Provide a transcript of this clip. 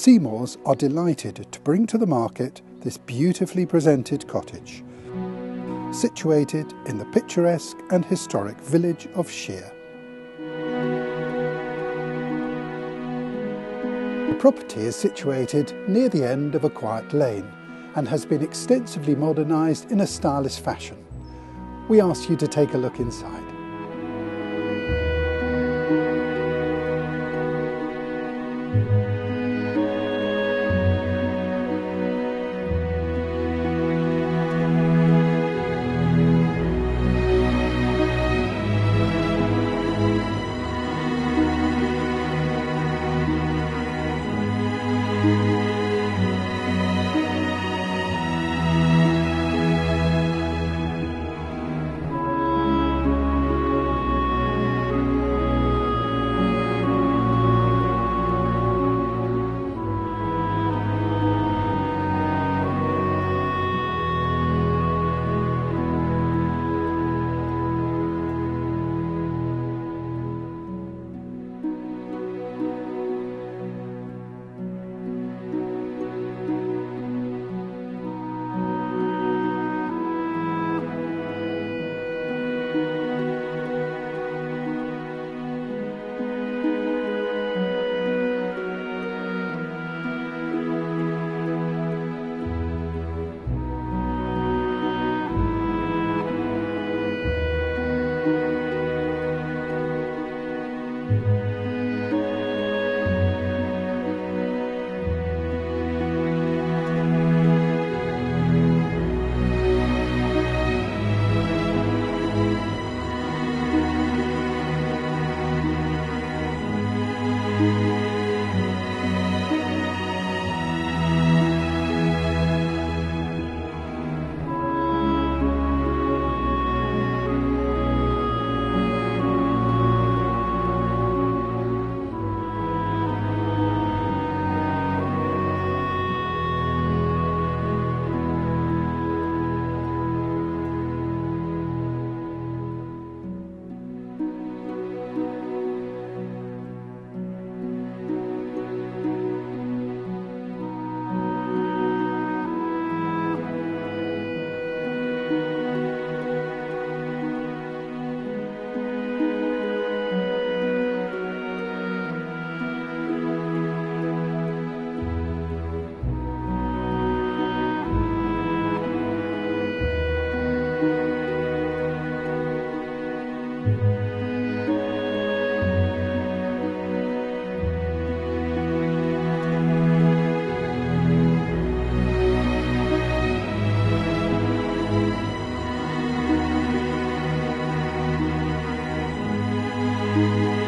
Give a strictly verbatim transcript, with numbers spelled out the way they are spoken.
Seymours are delighted to bring to the market this beautifully presented cottage, situated in the picturesque and historic village of Shear. The property is situated near the end of a quiet lane and has been extensively modernised in a stylish fashion. We ask you to take a look inside. Thank you.